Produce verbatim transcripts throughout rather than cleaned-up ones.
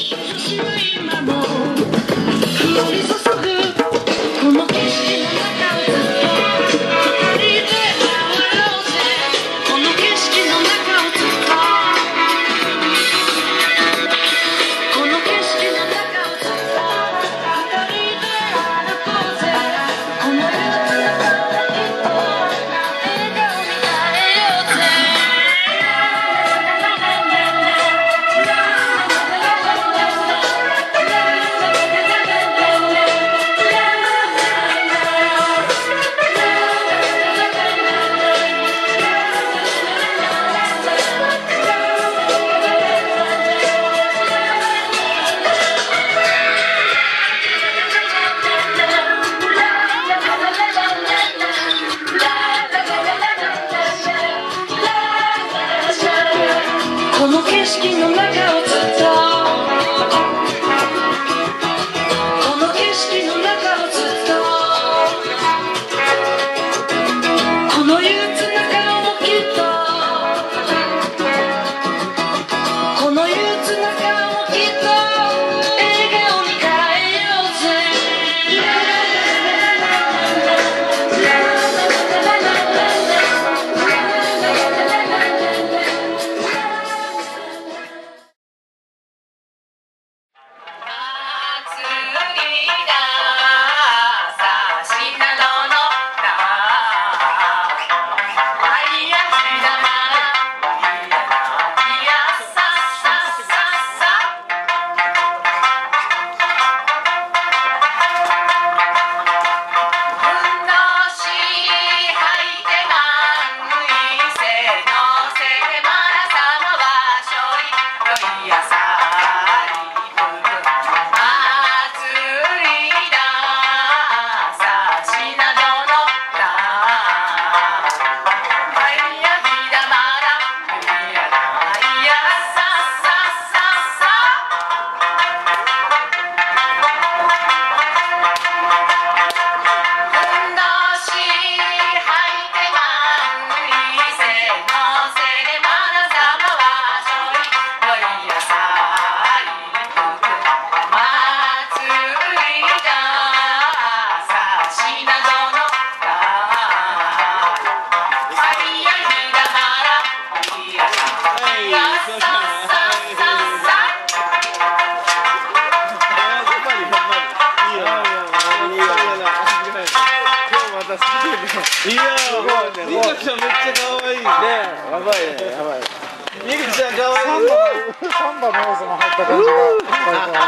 いやー、みかちゃんめっちゃ可愛いね。やばいね、やばい。みかちゃん可愛い。 サンバの要素が入った感じが。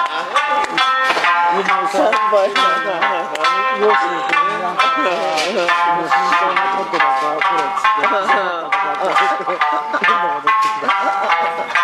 サンバ要素になんか、身長のトップだからこれっつって、どんどん戻ってきた。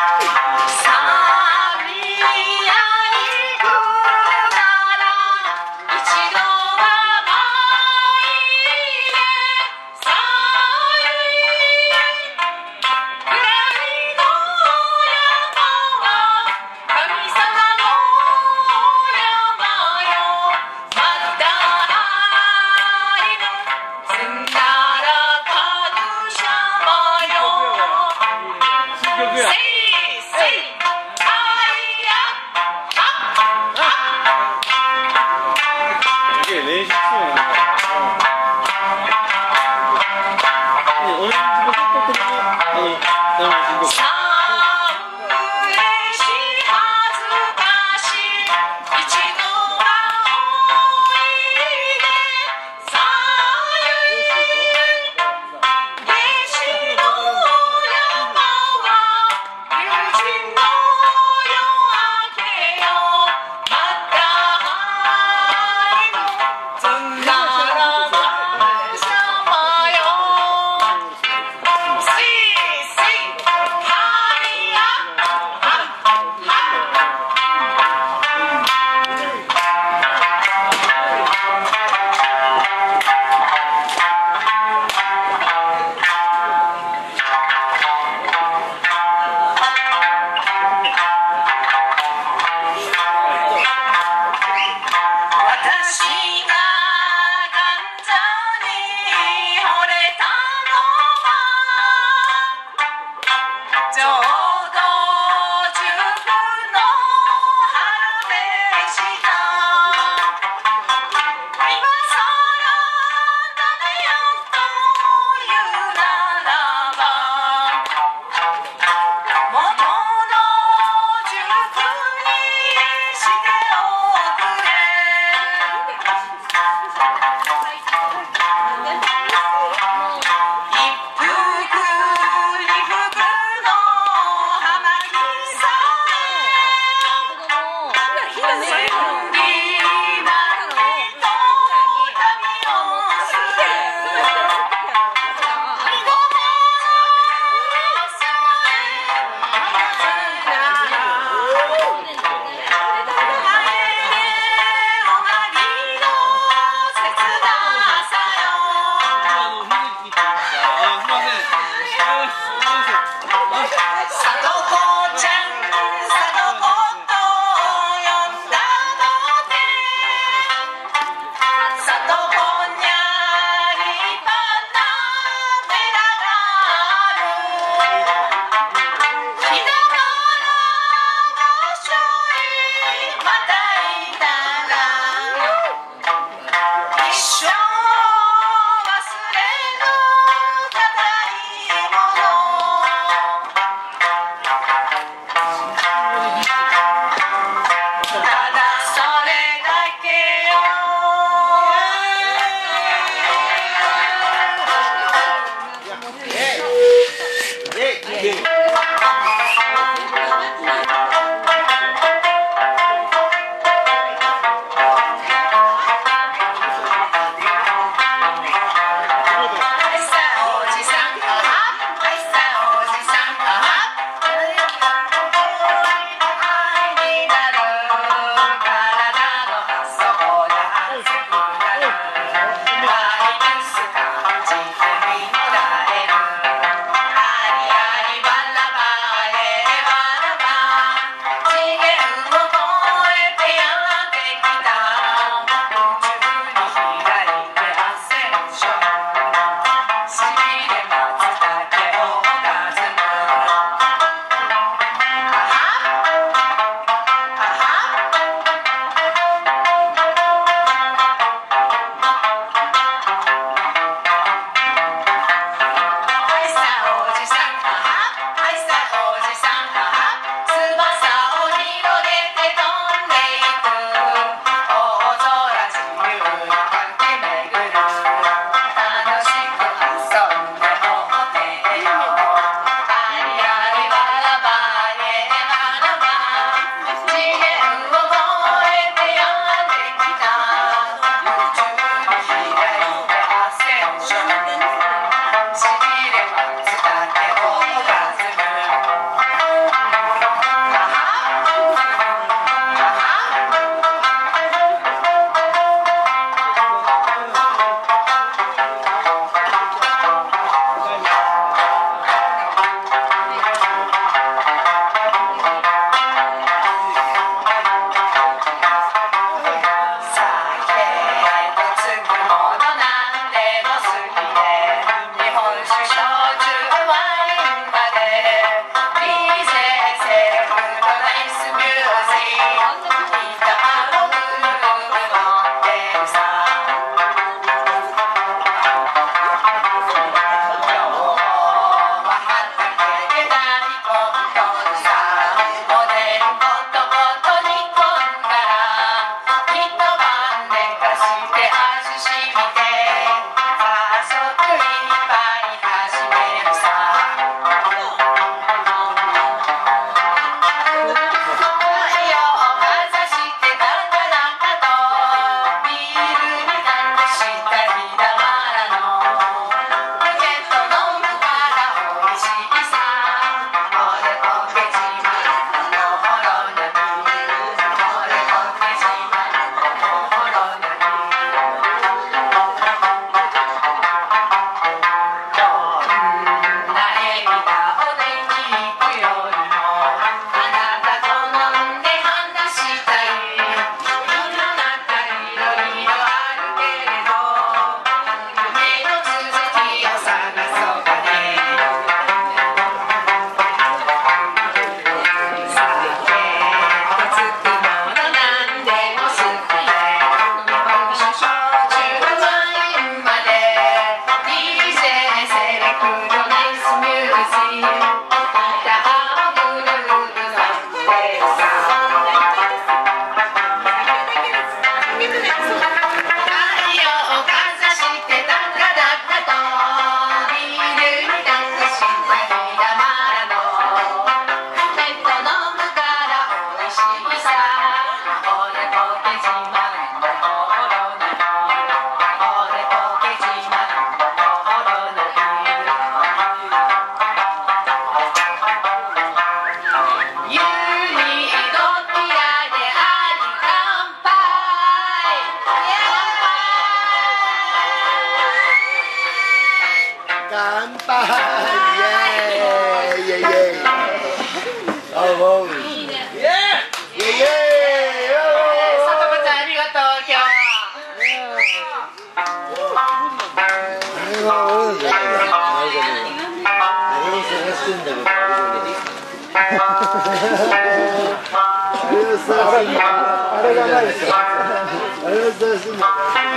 乾杯イエーイイエーイイエーイあもうイエーイイエーイさとこちゃんありがとう今日はあれは俺のだけだあれを探してんだけどあれを探してんだあれがないですよ。 あれを探してんだ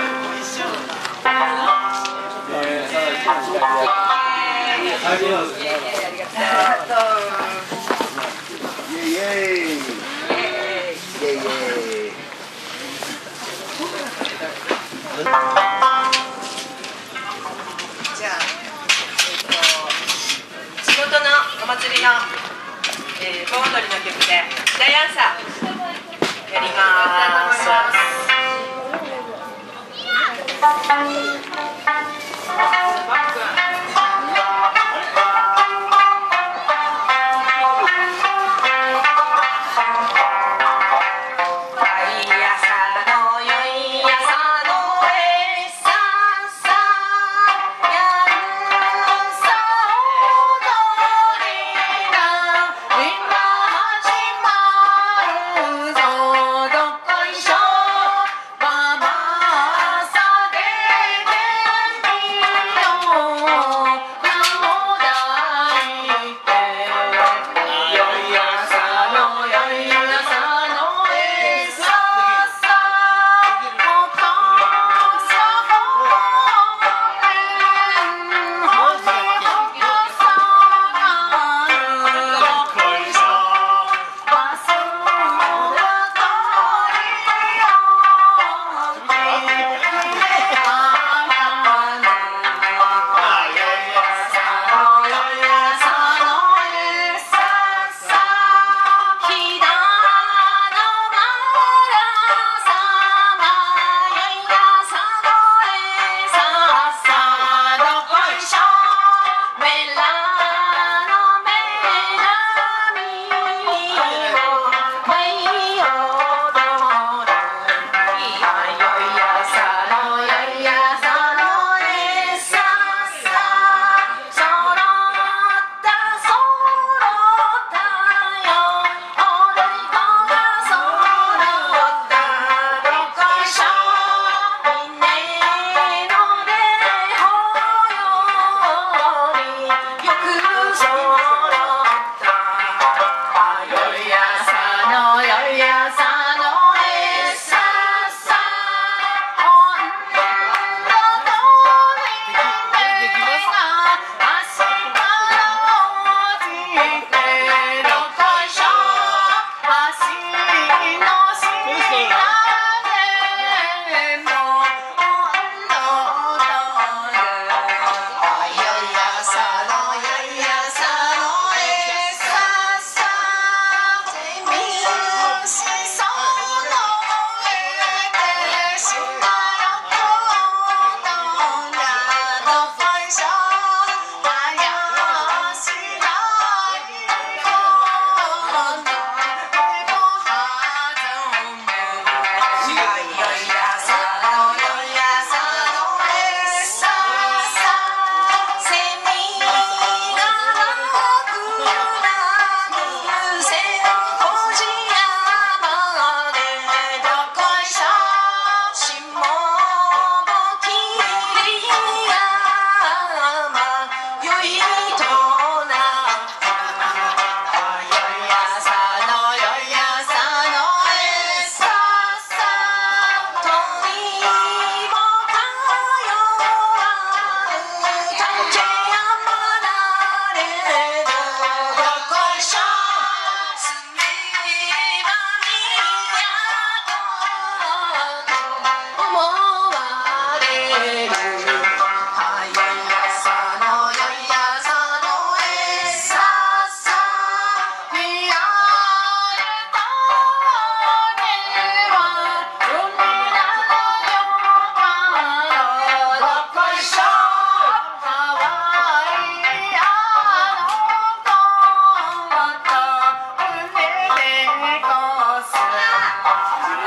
イエーイイエーイイエーイじゃあ、えっと、地元のお祭りの、えー、盆踊りの曲で「ジャイアンサー」やります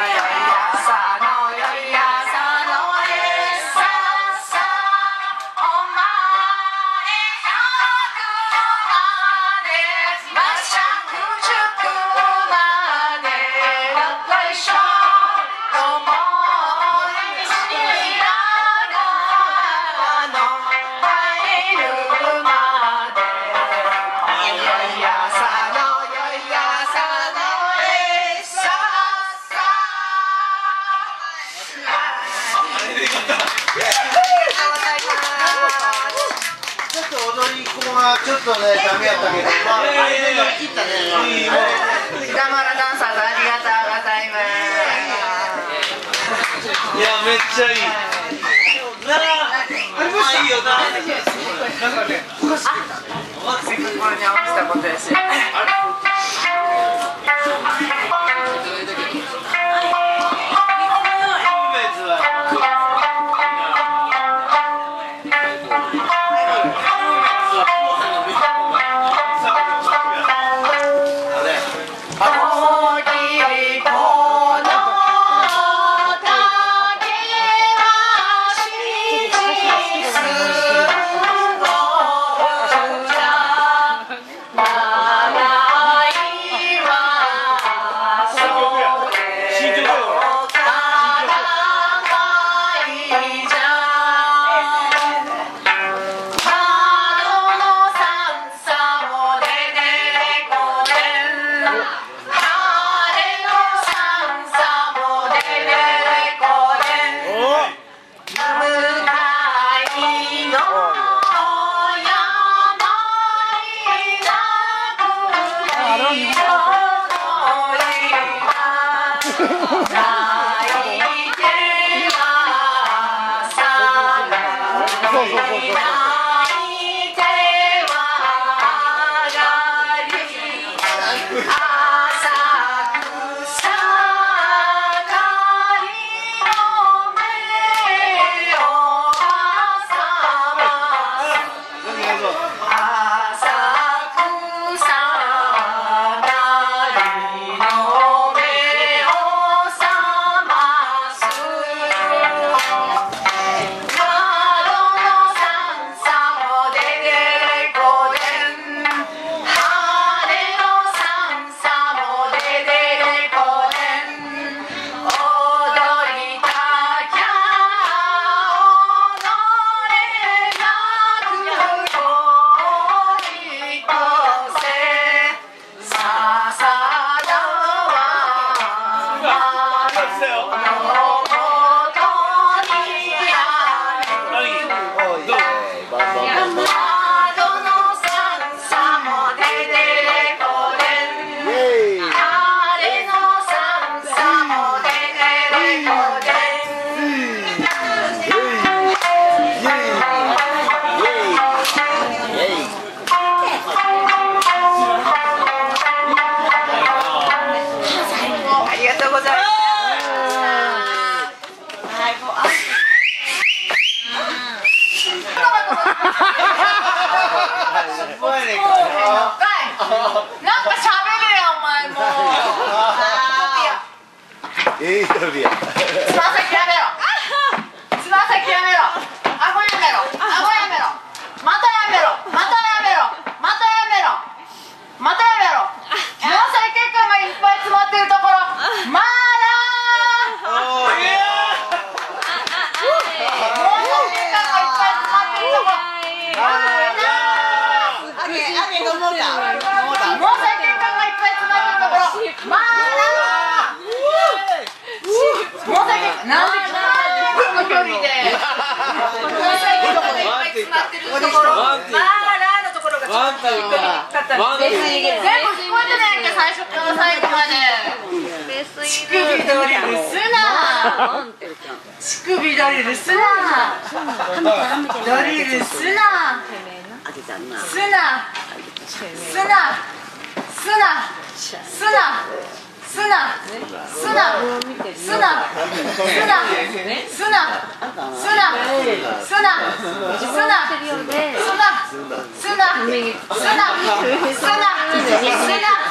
ちょっとね、ダメやったけど、まあ、あれが切ったね。 ダマラダンサーズありがとうございます。 いや、めっちゃいい。なあ、まあいいよな。なんかね、 あ、せっかくこれに合わせたことやし。 ええやるやん。 つま先やめろ。つま先やめろ。顎やめろ。顎やめろ。またやめろ。またやめろ。またやめろ。またやめろ。毛細血管がいっぱい詰まってるところ。まーらー。 おー、いや毛細血管がいっぱい詰まってるところ。まーらー。 あげ、あげ、飲もうか。 毛細血管がいっぱい詰まってるところ。まーらー。毛細血管なんでこの距離で毛細血管がいっぱい詰まってるところまーらーのところがちょっと低かったんで全部聞こえてないんで最初から最後まで乳首ドリルすな乳首ドリルすなドリルすなすなすなすなすなすな、すな、すな、すな、すな、すな、すな、すな、すな、すな、すな、すな、すな、すな、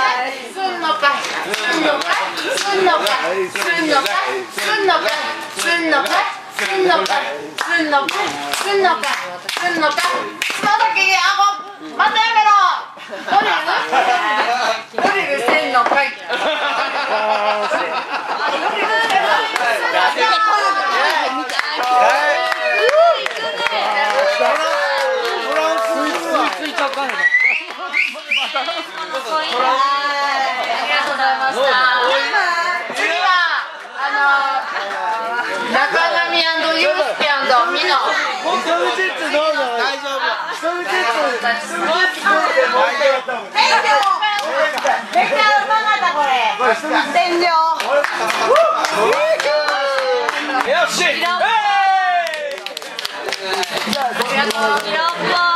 すんのかいすんのかいすんのかいすんのかいすんのかいすんのかいすんのかいすんのかいすんのかいすんのかいつま先に顎またやめろドリルドリルせんのかいよし。 ありがとう。